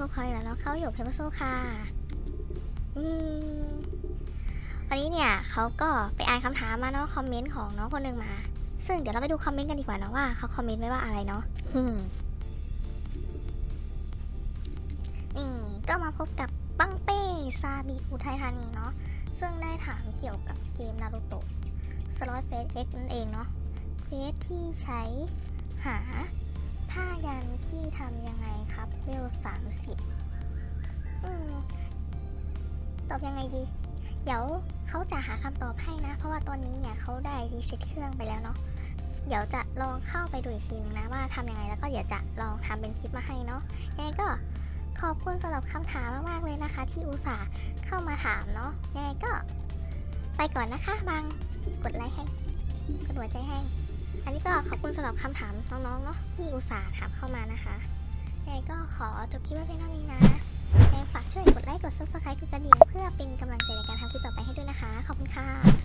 พอยต์แล้วเนาะเขาอยู่เพเปอร์โซค่ะวันนี้เนี่ยเขาก็ไปอ่านคำถามมาเนาะคอมเมนต์ของน้องคนหนึ่งมาซึ่งเดี๋ยวเราไปดูคอมเมนต์กันดีกว่าเนาะว่าเขาคอมเมนต์ไว้ว่าอะไรเนาะนี่ก็มาพบกับปังเป้ซาบิอุทัยธานีเนาะซึ่งได้ถามเกี่ยวกับเกมนารูโตะสล็อตเฟสเอ็กนั่นเองเนาะเควสที่ใช้หาผ้ายันที่ทำยังไงครับเวล30ตอบยังไงดีเดี๋ยวเขาจะหาคำตอบให้นะเพราะว่าตอนนี้เนี่ยเขาได้รีเซ็ตเครื่องไปแล้วเนาะเดี๋ยวจะลองเข้าไปดูอีกทีนึงนะว่าทำยังไงแล้วก็เดี๋ยวจะลองทำเป็นคลิปมาให้เนาะยังไงก็ขอบคุณสำหรับคำถามมากๆเลยนะคะที่อุตส่าห์เข้ามาถามเนาะยังไงก็ไปก่อนนะคะบางกดไลค์ให้กดหัวใจให้อันนี้ก็ขอบคุณสำหรับคำถามน้องๆเนาะที่อุตส่าห์ถามเข้ามานะคะยังไงก็ขอจบคลิปไว้เพียงเท่านี้นะฝากช่วยกดไลค์กด Subscribe กดกระดิ่งเพื่อเป็นกำลังใจในการทำคลิปต่อไปให้ด้วยนะคะขอบคุณค่ะ